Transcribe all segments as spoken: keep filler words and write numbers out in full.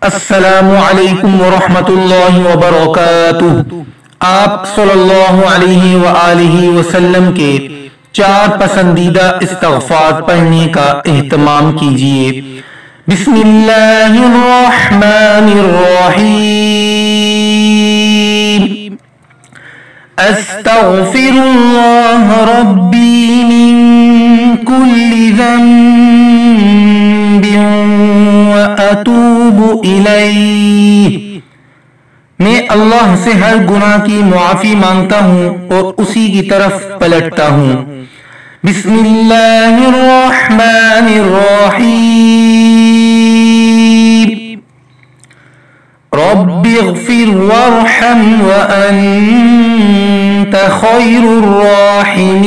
السلام علیکم ورحمۃ اللہ وبرکاتہ۔ آپ صلی اللہ علیہ وآلہ وسلم کے چار پسندیدہ استغفار پڑھنے کا اہتمام کیجیے۔ بسم اللہ الرحمن الرحیم۔ استغفر اللہ ربی من کل ذنب واتوب الیہ۔ میں اللہ سے ہر گناہ کی معافی مانگتا ہوں اور اسی کی طرف پلٹتا ہوں۔ بسم اللہ الرحمن الرحیم۔ رب اغفر وارحم وانت خیر الراحمین۔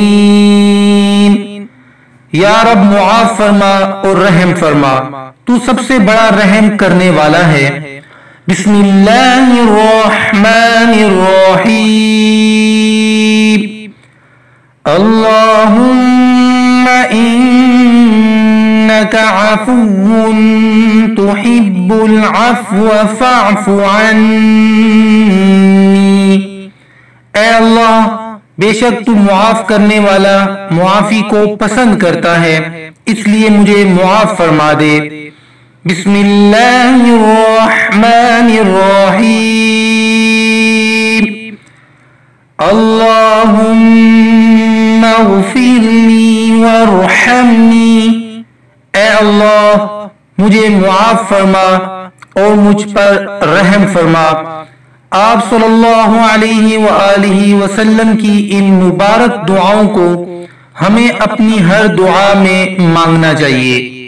یا رب معاف فرما اور رحم فرما، تو سب سے بڑا رحم کرنے والا ہے۔ بسم اللہ الرحمن الرحیم۔ اللہم انک عفو تحب العفو فاعف عنی۔ اے اللہ، بے شک تو معاف کرنے والا معافی کو پسند کرتا ہے، اس لیے مجھے معاف فرما دے۔ بسم اللہ الرحمن الرحیم۔ اللہم اغفر لی وارحمنی۔ اے اللہ، مجھے معاف فرما اور مجھ پر رحم فرما۔ آپ صلی اللہ علیہ وآلہ وسلم کی ان مبارک دعاؤں کو ہمیں اپنی ہر دعا میں مانگنا چاہیے۔